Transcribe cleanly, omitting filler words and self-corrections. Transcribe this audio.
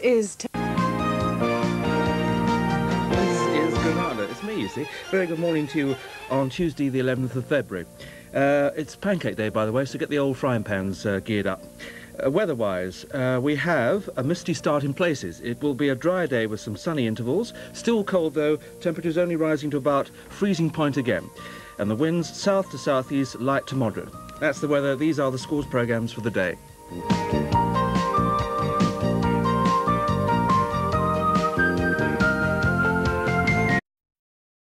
is Granada. It's me, you see. Very good morning to you on Tuesday, the 11th of February. It's Pancake Day, by the way, so get the old frying pans geared up. Weather-wise, we have a misty start in places. It will be a dry day with some sunny intervals. Still cold, though. Temperatures only rising to about freezing point again. And the winds south to southeast, light to moderate. That's the weather. These are the schools programmes for the day.